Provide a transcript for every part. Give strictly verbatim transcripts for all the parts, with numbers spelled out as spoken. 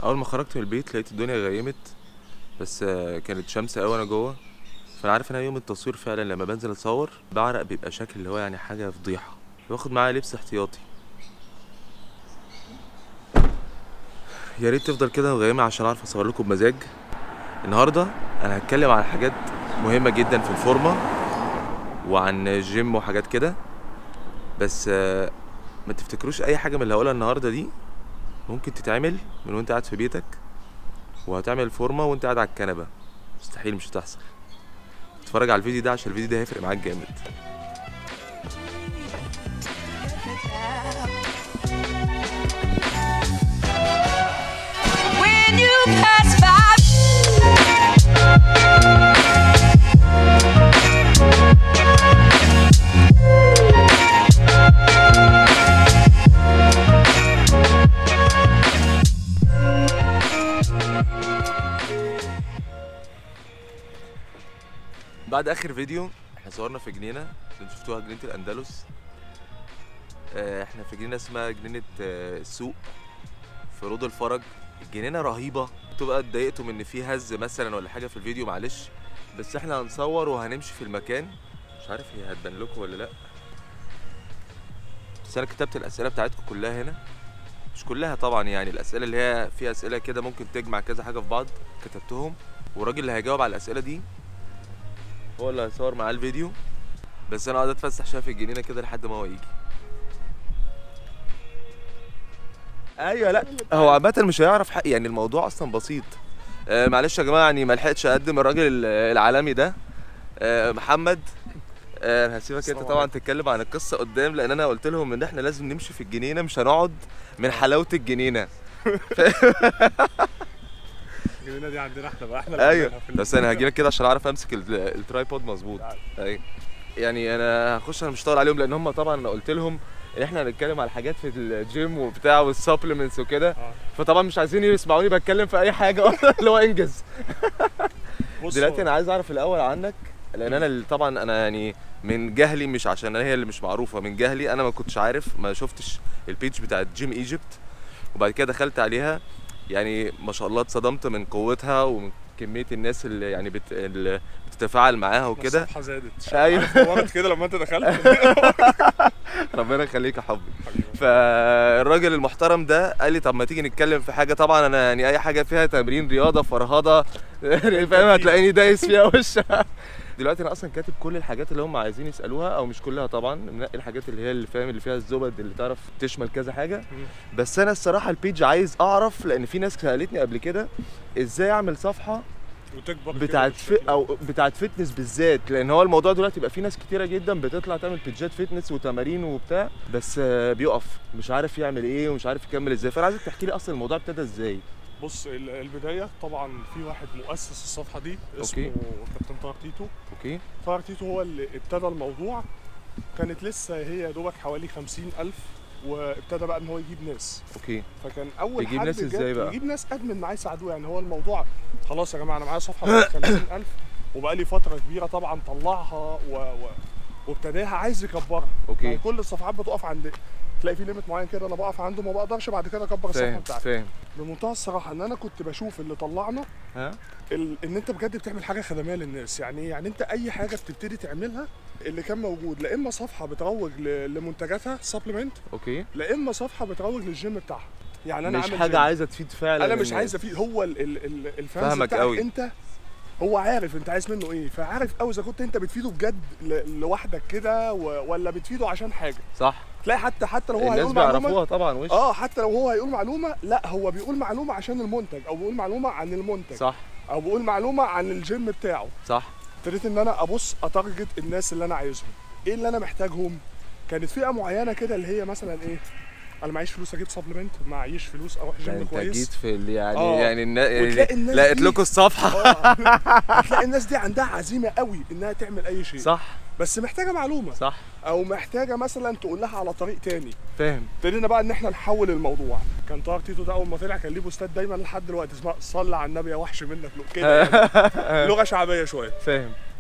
اول ما خرجت من البيت لقيت الدنيا غيمت، بس كانت شمس قوي وانا جوه. فانا عارف ان يوم التصوير فعلا لما بنزل اتصور بعرق بيبقى شكل اللي هو يعني حاجه فضيحه. باخد معايا لبس احتياطي. يا ريت تفضل كده مغيمه عشان اعرف اصور لكم بمزاج. النهارده انا هتكلم عن حاجات مهمه جدا في الفورمه وعن الجيم وحاجات كده، بس ما تفتكروش اي حاجه من اللي هقولها النهارده دي ممكن تتعمل من وانت قاعد في بيتك وهتعمل فورمه وانت قاعد على الكنبه. مستحيل، مش هتحصل. اتفرج على الفيديو ده عشان الفيديو ده هيفرق معاك جامد. بعد اخر فيديو احنا صورنا في جنينه اللي شفتوها، جنينه الاندلس. احنا في جنينه اسمها جنينه السوق في رود الفرج. الجنينه رهيبه. انتوا بقى اتضايقتوا من ان في هز مثلا ولا حاجه في الفيديو، معلش، بس احنا هنصور وهنمشي في المكان. مش عارف هي هتبان لكم ولا لا، بس انا كتبت الاسئله بتاعتكم كلها هنا. مش كلها طبعا، يعني الاسئله اللي هي فيها اسئله كده ممكن تجمع كذا حاجه في بعض كتبتهم، والراجل اللي هيجاوب على الاسئله دي هو اللي هيصور معاه الفيديو. بس انا قاعد اتفسح شويه في الجنينه كده لحد ما هو يجي. ايوه، لا هو عامه مش هيعرف حق، يعني الموضوع اصلا بسيط. آه معلش يا جماعه، يعني ما لحقتش اقدم الراجل العالمي ده. آه محمد، آه هسيبك انت طبعا تتكلم عن القصه قدام، لان انا قلت لهم ان احنا لازم نمشي في الجنينه، مش هنقعد من حلاوه الجنينه. الجنينه دي عندنا احنا بقى، احنا اللي ايوه، بس انا هجيلك كده عشان اعرف امسك الترايبود مظبوط. ايوه، يعني انا هخش، انا مش هطول عليهم لان هم طبعا انا قلت لهم ان احنا هنتكلم على حاجات في الجيم وبتاع والسبلمنتس وكده، فطبعا مش عايزين يسمعوني بتكلم في اي حاجه اصلا اللي هو انجز. دلوقتي انا عايز اعرف الاول عنك، لان انا اللي طبعا انا يعني من جهلي، مش عشان انا هي اللي مش معروفه، من جهلي انا ما كنتش عارف، ما شفتش البيج بتاعت جيم ايجيبت، وبعد كده دخلت عليها. يعني ما شاء الله اتصدمت من قوتها ومن كميه الناس اللي يعني بت... اللي بتتفاعل معاها وكده. الصفحه زادت. ايوه، نورت كده لما انت دخلت. ربنا يخليك يا حبي. فالراجل المحترم ده قال لي طب ما تيجي نتكلم في حاجه. طبعا انا يعني اي حاجه فيها تمرين رياضه فرهضه فاهم، هتلاقيني دايس فيها وش. دلوقتي انا اصلا كاتب كل الحاجات اللي هم عايزين يسالوها، او مش كلها طبعا، منقي الحاجات اللي هي اللي فاهم اللي فيها الزبد اللي تعرف تشمل كذا حاجه. بس انا الصراحه البيج عايز اعرف، لان في ناس سالتني قبل كده ازاي اعمل صفحه وتكبر بتاعت في او بتاعت فتنس بالذات، لان هو الموضوع دلوقتي بقى في ناس كتيره جدا بتطلع تعمل بيجات فتنس وتمارين وبتاع، بس بيقف مش عارف يعمل ايه ومش عارف يكمل ازاي. فانا عايزك تحكي لي اصلا الموضوع ابتدى ازاي. بص، البدايه طبعا في واحد مؤسس الصفحه دي اسمه كابتن طارق تيتو. اوكي. طارق تيتو هو اللي ابتدى الموضوع. كانت لسه هي دوبك حوالي خمسين ألف، وابتدى بقى ان هو يجيب ناس. اوكي. فكان اول يجيب حد ناس ازاي بقى؟ يجيب ناس ادمن معاه يساعدوه. يعني هو الموضوع خلاص يا جماعه انا معايا صفحه خمسين ألف وبقى لي فتره كبيره طبعا طلعها و... و... وابتداها عايز يكبرها. اوكي. يعني كل الصفحات بتقف عند، تلاقي في ليميت معين كده انا بقف عنده، ما بقدرش بعد كده اكبر الصفحه بتاعتي. فاهم. بمنتهى الصراحه ان انا كنت بشوف اللي طلعنا ها ال... ان انت بجد بتعمل حاجه خدميه للناس. يعني يعني انت اي حاجه بتبتدي تعملها، اللي كان موجود لا اما صفحه بتروج ل... لمنتجاتها سبلمنت، اوكي، لا اما صفحه بتروج للجيم بتاعها. يعني انا مش عامل حاجه جيم. عايزه تفيد فعلا. انا مش عايز افيد، هو ال... ال... ال... الفانز فاهمك بتاعك قوي. انت، هو عارف انت عايز منه ايه، فعارف قوي اذا كنت انت بتفيده بجد ل... لوحدك كده و... ولا بتفيده عشان حاجه. صح. تلاقي حتى حتى لو هو الناس هيقول معلومه بيعرفوها طبعا وش. اه حتى لو هو هيقول معلومه، لا هو بيقول معلومه عشان المنتج، او بيقول معلومه عن المنتج. صح. او بيقول معلومه عن الجيم بتاعه. صح. ابتديت ان انا ابص اتارجت الناس اللي انا عايزهم، ايه اللي انا محتاجهم. كانت فئه معينه كده اللي هي مثلا ايه، انا معيش فلوس اجيب سبلمنت، معيش فلوس اروح جيم انت كويس. جيت في اللي يعني آه. يعني الناس الناس لقيت دي... لكم الصفحه. اه هتلاقي الناس دي عندها عزيمه قوي انها تعمل اي شيء. صح. بس محتاجه معلومه. صح. او محتاجه مثلا تقول لها على طريق تاني. فاهم. ابتدينا بقى ان احنا نحول الموضوع. كان طارق تيتو ده اول ما طلع كان ليه بوستات دايما لحد دلوقتي اسمها صلي على النبي يا وحش منك كده، يعني لغه شعبيه شويه. فاهم.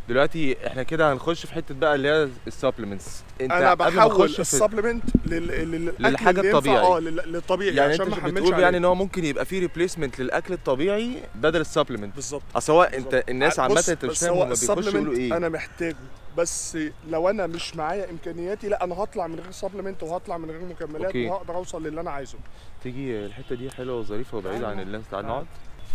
دلوقتي احنا كده هنخش في حته بقى اللي هي السبلمنتس. انت انا بحول السبلمنت للحاجه الطبيعي. اه للطبيعي يعني عشان انت ما احملش بتقول عليه. يعني ان هو ممكن يبقى فيه ريبليسمنت للاكل الطبيعي بدل السبلمنت. بالظبط. اصل هو انت الناس عامه انت مش فاهم هما بيخشوا يقولوا ايه. انا محتاجه، بس لو انا مش معايا امكانياتي لا انا هطلع من غير سبلمنت وهطلع من غير مكملات. أوكي. وهقدر اوصل للي انا عايزه. تيجي الحته دي حلوه وظريفه وبعيده عن الناس. تعال نقعد.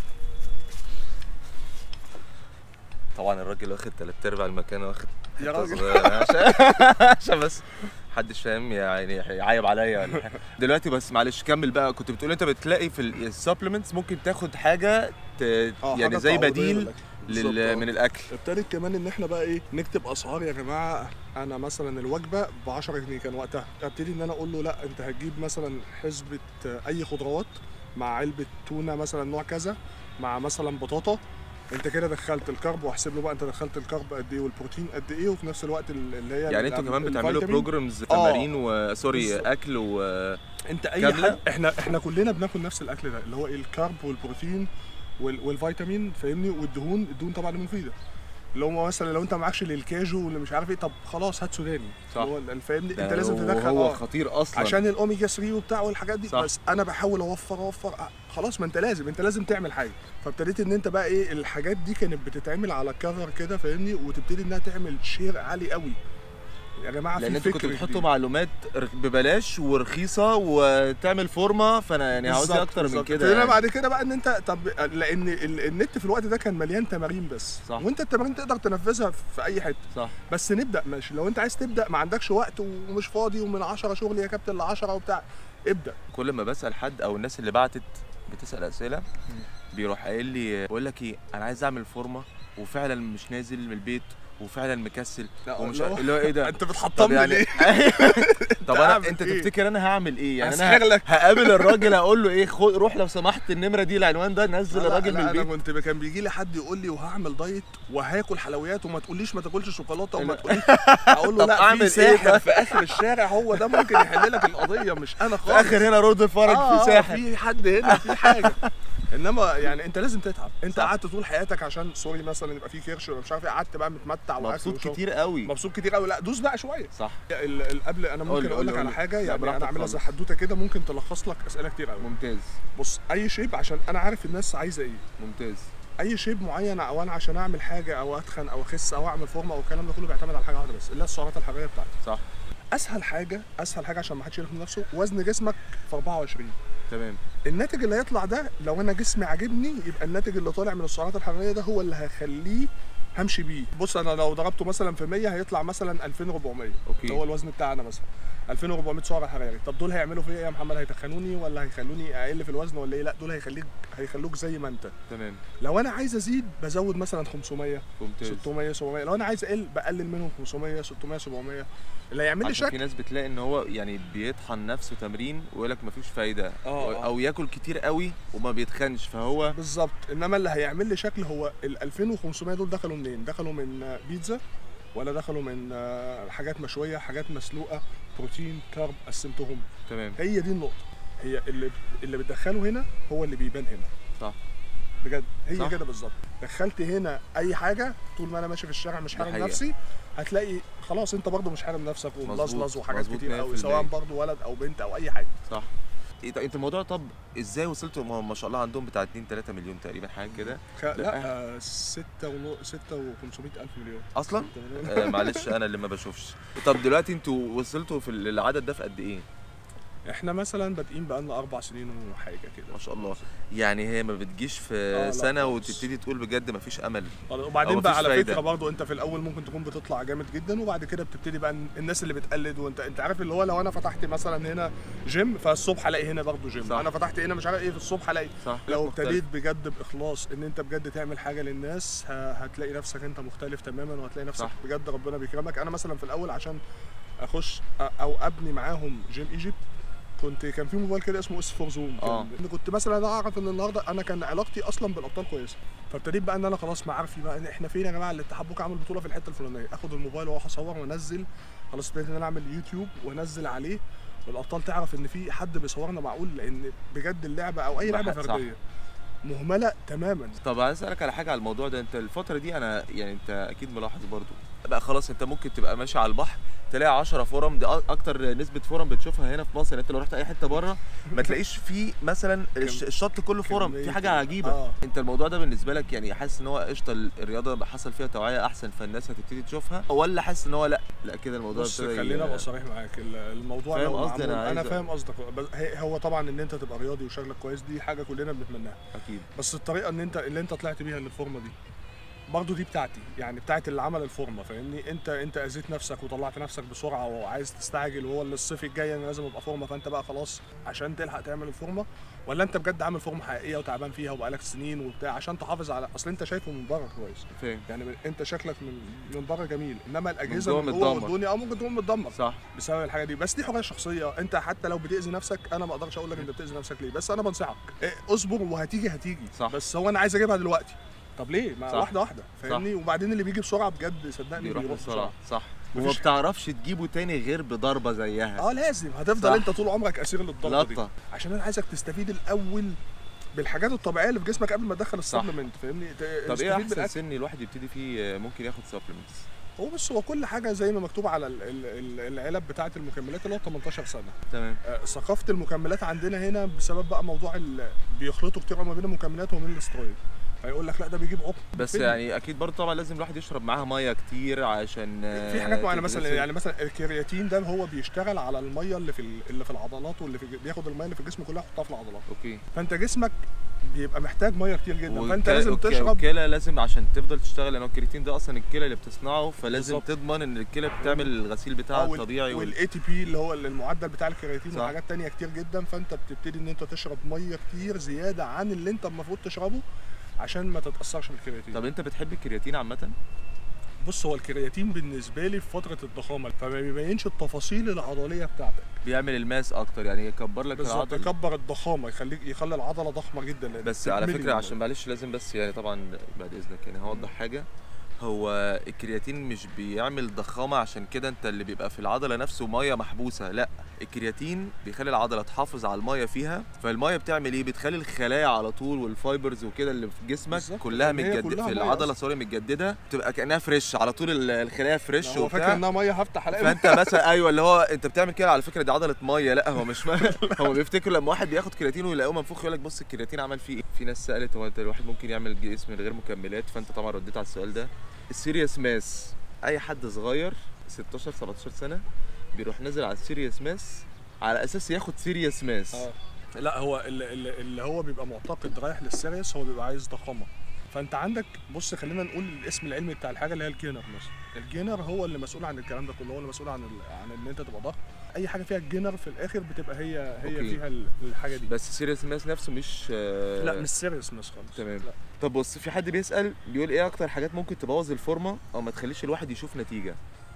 طبعا الراجل واخد تلات ارباع المكان، واخد يا راجل عشان عشان بس محدش فاهم يعني يعايب عليا ولا حاجه. دلوقتي بس معلش كمل بقى. كنت بتقول انت بتلاقي في السبلمنتس ممكن تاخد حاجه ت... يعني زي بديل لل... من الاكل. ابتدت كمان ان احنا بقى ايه نكتب اسعار. يا جماعه انا مثلا الوجبه ب عشرة جنيه كان وقتها، ابتدي ان انا اقول له لا انت هتجيب مثلا حسبه اي خضروات مع علبه تونه مثلا نوع كذا مع مثلا بطاطا، انت كده دخلت الكرب، واحسب له بقى انت دخلت الكرب قد ايه والبروتين قد ايه، وفي نفس الوقت اللي هي يعني انتوا كمان بتعملوا بروجرامز تمارين وسوري اكل و انت اي حاجه. احنا احنا كلنا بناكل نفس الاكل ده اللي هو ايه الكرب والبروتين والفيتامين فاهمني، والدهون. الدهون طبعا مفيده. اللي هو مثلا لو انت معكش للكاجو واللي مش عارف ايه، طب خلاص هات سوداني. صح. هو فاهمني انت لازم تدخل. هو خطير اصلا عشان الاوميجا ثلاثة وبتاع والحاجات دي. صح. بس انا بحاول اوفر اوفر خلاص. ما انت لازم انت لازم تعمل حاجه. فابتديت ان انت بقى ايه الحاجات دي كانت بتتعمل على كفر كده فاهمني، وتبتدي انها تعمل شير عالي قوي يا جماعه. لان انتوا كنتوا بتحطوا معلومات ببلاش ورخيصه وتعمل فورمه، فانا يعني عاوز اكتر من كده. يعني بعد كده بقى ان انت طب لان النت في الوقت ده كان مليان تمارين بس. صح. وانت التمارين تقدر تنفذها في اي حته. صح. بس نبدا ماشي. لو انت عايز تبدا ما عندكش وقت ومش فاضي ومن عشرة شغل يا كابتن ل عشرة وبتاع، ابدا. كل ما بسال حد او الناس اللي بعتت بتسال اسئله بيروح قايل لي بقول لك ايه انا عايز اعمل فورمه وفعلا مش نازل من البيت وفعلا مكسل ومش اللي هو ايه ده انت بتحطمني يعني ليه؟ طب انا انت إيه؟ تفتكر انا هعمل ايه؟ يعني انا هقابل الراجل اقول له ايه خد روح لو سمحت النمره دي العنوان ده نزل الراجل من البيت. انا كنت كان بيجي لي حد يقول لي وهعمل دايت وهاكل حلويات وما تقوليش ما تاكلش شوكولاته وما تقوليش. اقول له لا في ساحر في اخر الشارع هو ده ممكن يحل لك القضيه مش انا خالص. في اخر هنا رود الفرج في ساحر في حد هنا في حاجه. انما يعني انت لازم تتعب. انت قعدت طول حياتك عشان سوري مثلا يبقى في كرش ولا مش عارف ايه، قعدت بقى متمتع مبسوط كتير قوي. مبسوط كتير قوي. لا دوس بقى شويه. صح. قبل انا ممكن اقول لك على حاجه يعني انا اعملها زي حدوته كده ممكن تلخص لك اسئله كتير قوي. ممتاز. بص اي شيب عشان انا عارف الناس عايزه ايه. ممتاز. اي شيب معين او انا عشان اعمل حاجه او اتخن او اخس او اعمل فورمه او الكلام ده كله بيعتمد على حاجه واحده بس اللي هي السعرات الحراريه بتاعتك. صح. اسهل حاجه اسهل حاجه عشان ما حدش يلخم نفسه وزن جسمك في أربعة وعشرين. تمام. الناتج اللي هيطلع ده لو انا جسمي عاجبني يبقى الناتج اللي طالع من السعرات الحراريه ده هو اللي هيخليه همشي بيه. بص انا لو ضربته مثلا في مية هيطلع مثلا ألفين وأربعمية. اوكي. هو الوزن بتاعنا مثلا ألفين وأربعمية سعر حراري. طب دول هيعملوا فيا ايه يا محمد؟ هيتخنوني ولا هيخلوني اقل في الوزن ولا ايه؟ لا دول هيخليك هيخلوك زي ما انت. تمام. لو انا عايز ازيد بزود مثلا خمسمية. ممتاز. ستمية سبعمية. لو انا عايز اقل بقلل منهم خمسمية ستمية سبعمية. اللي هيعمل لي شكل. في ناس بتلاقي ان هو يعني بيطحن نفسه تمرين ويقول لك مفيش فايده. أوه. او ياكل كتير قوي وما بيتخنش فهو بالظبط. انما اللي هيعمل لي شكل هو ال ألفين وخمسمية دول دخلوا منين؟ دخلوا من بيتزا ولا دخلوا من حاجات مشويه حاجات مسلوقه بروتين كارب قسمتهم. تمام. هي دي النقطه. هي اللي اللي بتدخله هنا هو اللي بيبان هنا. صح بجد هي كده بالظبط. دخلت هنا اي حاجه طول ما انا ماشي في الشارع مش حارم نفسي هتلاقي خلاص انت برضه مش حارم نفسك وملظلظ وحاجات كتير قوي سواء برضه ولد او بنت او اي حاجه. صح. انت الموضوع طب ازاي وصلتوا ما شاء الله عندهم بتاع اتنين تلاتة مليون تقريبا حاجه كده؟ لا ستة وخمسمية الف مليون اصلا. آه معلش انا اللي ما بشوفش. طب دلوقتي انتوا وصلتوا في العدد ده في قد ايه؟ احنا مثلا بادئين بقالنا اربع سنين وحاجه كده ما شاء الله. يعني هي ما بتجيش في آه سنه وتبتدي تقول بجد ما فيش امل. وبعدين بقى على فكره برضه انت في الاول ممكن تكون بتطلع جامد جدا وبعد كده بتبتدي بقى الناس اللي بتقلد. وانت انت عارف اللي هو لو انا فتحت مثلا هنا جيم فالصبح الاقي هنا برضه جيم. صح. انا فتحت هنا مش عارف ايه في الصبح الاقي. صح. لو ابتديت بجد باخلاص ان انت بجد تعمل حاجه للناس هتلاقي نفسك انت مختلف تماما وهتلاقي نفسك. صح. بجد ربنا بيكرمك. انا مثلا في الاول عشان اخش او ابني معاهم جيم ايجيبت كنت كان في موبايل كده اسمه اس فور زوم. اه كنت مثلا اعرف ان النهارده انا كان علاقتي اصلا بالابطال كويسه فابتديت بقى ان انا خلاص معارفي بقى احنا فين يا جماعه الاتحاد بكره عامل بطوله في الحته الفلانيه اخد الموبايل واروح اصور وانزل. خلاص ابتديت ان انا اعمل يوتيوب وانزل عليه والابطال تعرف ان في حد بيصورنا معقول لان بجد اللعبه او اي لعبه فرديه مهمله تماما. طب عايز اسالك على حاجه على الموضوع ده، انت الفتره دي انا يعني انت اكيد ملاحظ برضو بقى خلاص انت ممكن تبقى ماشي على البحر تلاقي عشرة فورم، دي اكتر نسبه فورم بتشوفها هنا في مصر. يعني انت لو رحت اي حته بره ما تلاقيش فيه مثلا الشط كله فورم، في حاجه عجيبه. آه. انت الموضوع ده بالنسبه لك يعني حاسس ان هو قشطه الرياضه حصل فيها توعيه احسن فالناس هتبتدي تشوفها، ولا حاسس ان هو لا لا كده الموضوع بص خلينا ابقى صريح معاك، الموضوع فاهم لو قصدي؟ انا انا فاهم قصدك، هو طبعا ان انت تبقى رياضي وشغلك كويس دي حاجه كلنا بنتمناها اكيد، بس الطريقه ان انت اللي انت طلعت بيها للفورمه دي برضه دي بتاعتي، يعني بتاعت اللي عمل الفورمه، فاهمني؟ انت انت اذيت نفسك وطلعت نفسك بسرعه وعايز تستعجل، وهو اللي الصيف الجاي انا لازم ابقى فورمه، فانت بقى خلاص عشان تلحق تعمل الفورمه، ولا انت بجد عامل فورمه حقيقيه وتعبان فيها وبقالك سنين وبتاع عشان تحافظ على اصل انت شايفه من بره كويس، فاهم؟ يعني انت شكلك من من بره جميل، انما الاجهزه من جوه والدنيا اه ممكن تكون متدمر صح بسبب الحاجه دي، بس دي حريه شخصيه، انت حتى لو بتاذي نفسك انا ما اقدرش اقول لك انت بتاذي نفسك ليه، بس انا بنصحك إيه اصبر وهتيجي هتيجي صح. بس هو انا عايز اجيبها دلوقتي، طب ليه؟ ما صح. واحده واحده فاهمني؟ وبعدين اللي بيجي بسرعه بجد صدقني بيروح بيروح بسرعه بسرعه صح، وما بتعرفش تجيبه تاني غير بضربه زيها. اه لازم هتفضل صح. انت طول عمرك اسير للضربه دي، لطة. عشان انا عايزك تستفيد الاول بالحاجات الطبيعيه اللي في جسمك قبل ما تدخل السبلمنت، فاهمني؟ طب ايه احسن سن الواحد يبتدي فيه ممكن ياخد سبلمنتس؟ هو بص هو كل حاجه زي ما مكتوب على العلب بتاعه المكملات اللي هو تمنتاشر سنه. تمام. آه ثقافه المكملات عندنا هنا بسبب بقى موضوع بيخلطوا كتير ما بين المكملات وما بين الاسترويد، فيقول لك لا ده بيجيب عقم، بس يعني اكيد برضه طبعا لازم الواحد يشرب معاها ميه كتير عشان في حاجات معينه، مثلا يعني مثلا الكرياتين ده هو بيشتغل على الميه اللي في اللي في العضلات واللي في بياخد الميه اللي في الجسم كلها يحطها في العضلات. اوكي. فانت جسمك بيبقى محتاج ميه كتير جدا، وك... فانت لازم وك... تشرب. الكلى لازم عشان تفضل تشتغل، لان الكرياتين ده اصلا الكلى اللي بتصنعه، فلازم بالزبط. تضمن ان الكلى بتعمل الغسيل بتاعها وال... الطبيعي والاي تي بي اللي هو المعدل بتاع الكرياتين صح. وحاجات تانية كتير جدا، فانت بتبتدي ان انت تشرب ميه كتير زياده عن اللي انت المفروض تشربه عشان ما تتاثرش بالكرياتين. طب انت بتحب الكرياتين عامه؟ بص هو الكرياتين بالنسبه لي في فتره الضخامه فما بيبينش التفاصيل العضليه بتاعتك، بيعمل الماس اكتر، يعني يكبر لك العضله، يكبر الضخامه، يخليك يخلي العضله ضخمه جدا. بس على فكره عشان معلش لازم بس يعني طبعا بعد اذنك يعني هوضح حاجه، هو الكرياتين مش بيعمل ضخامه عشان كده انت اللي بيبقى في العضله نفسه ميه محبوسه، لا الكرياتين بيخلي العضله تحافظ على الميه فيها، فالميه بتعمل ايه؟ بتخلي الخلايا على طول والفايبرز وكده اللي في جسمك كلها متجدده في العضله سوري متجدده، تبقى كانها فريش على طول، الخلايا فريش وبتاع. هو فاكر انها ميه هفتح الاقي فانت مثلا ايوه اللي هو انت بتعمل كده على فكره دي عضله ميه، لا هو مش هو بيفتكر لما واحد بياخد كرياتين ويلاقوه منفوخ يقول لك بص الكرياتين عمل فيه ايه. في ناس سالت هو انت الواحد ممكن يعمل جسم من غير مكملات، فانت طبعا رديت على السؤال ده. السيريس ماس اي حد صغير ستاشر سبعتاشر سنه بيروح نازل على السيريس ماس على اساس ياخد سيريس ماس. اه لا هو اللي, اللي هو بيبقى معتقد رايح للسيريس هو بيبقى عايز ضخامه، فانت عندك بص خلينا نقول الاسم العلمي بتاع الحاجه اللي هي الجينر مثلا، الجينر هو اللي مسؤول عن الكلام ده كله، هو اللي مسؤول عن عن ان انت تبقى ضخم، اي حاجه فيها الجينر في الاخر بتبقى هي هي أوكي. فيها الحاجه دي، بس السيريس ماس نفسه مش آه لا مش سيريس ماس خالص. تمام. لا. طب بص في حد بيسال بيقول ايه اكتر حاجات ممكن تبوظ الفورمه او ما تخليش الواحد يشوف نتيجه؟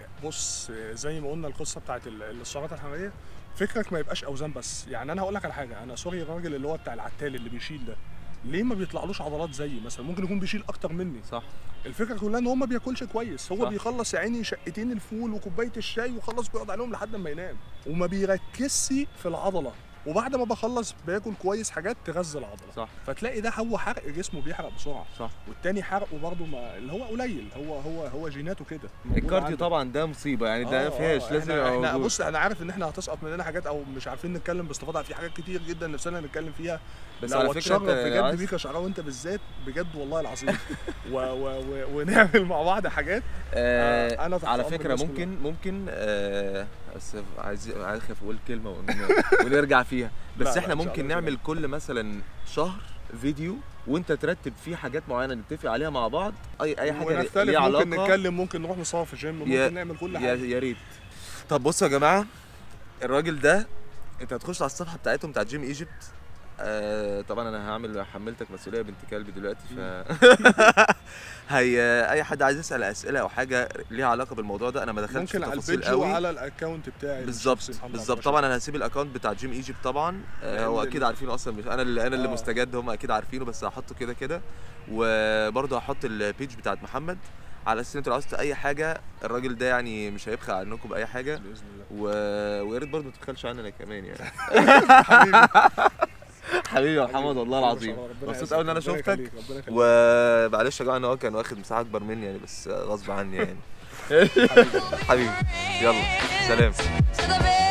بص زي ما قلنا القصه بتاعت السعرات الحراريه، فكرك ما يبقاش اوزان بس، يعني انا هقول لك على حاجه، انا سوري الراجل اللي هو بتاع العتال اللي بيشيل ده ليه ما بيطلعلوش عضلات زيي مثلا؟ ممكن يكون بيشيل اكتر مني صح. الفكره كلها ان هو ما بياكلش كويس، هو صح. بيخلص يا عيني شقتين الفول وكوبايه الشاي وخلص بيقعد عليهم لحد ما ينام وما بيركزش في العضله، وبعد ما بخلص باكل كويس حاجات تغذي العضله صح. فتلاقي ده هو حرق جسمه بيحرق بسرعه صح، والتاني حرقه برده ما اللي هو قليل، هو هو هو جيناته كده. الكارديو طبعا ده مصيبه يعني ده ما فيهاش لازم احنا, احنا بص انا عارف ان احنا هتسقط مننا حاجات او مش عارفين نتكلم باستفاضه في حاجات كتير جدا نفسنا نتكلم فيها، بس على فكره بجد بيك يا شعراوي انت بالذات بجد والله العظيم و و و ونعمل مع بعض حاجات. آه انا على فكره ممكن ممكن آه بس عايز عايز اخاف اقول كلمه ونرجع فيها، بس لا احنا لا ممكن نعمل كل مثلا شهر فيديو وانت ترتب فيه حاجات معينه نتفق عليها مع بعض، اي اي حاجه ليها علاقه، ممكن نتكلم، ممكن نروح نصور في جيم، ممكن نعمل كل حاجه. يا ريت. طب بصوا يا جماعه الراجل ده انت هتخش على الصفحه بتاعتهم بتاعت جيم ايجيبت، آه طبعا انا هعمل حملتك مسؤوليه بنت كلب دلوقتي ف هي اي حد عايز يسال اسئله او حاجه ليها علاقه بالموضوع ده انا ما دخلتش في تفاصيل قوي، ممكن على الاكونت بتاعي بالظبط بالظبط. طبعا انا هسيب الاكونت بتاع جيم ايجيبت طبعا آه هو اكيد عارفينه اصلا، مش انا اللي انا اللي مستجد، هم اكيد عارفينه بس هحطه كده كده، وبرضه هحط البيج بتاعت محمد على اساس ان انتوا لو عايزين اي حاجه الراجل ده يعني مش هيبخل عنكم باي حاجه باذن الله، و... ويا ريت برضه ما تبخلش عننا كمان يعني حبيبي. حبيبي يا محمد والله العظيم مبسوط قوي ان انا شفتك. ومعلش يا جماعه ان هو كان واخد مساحه اكبر مني يعني بس غصب عني يعني. حبيبي يلا سلام.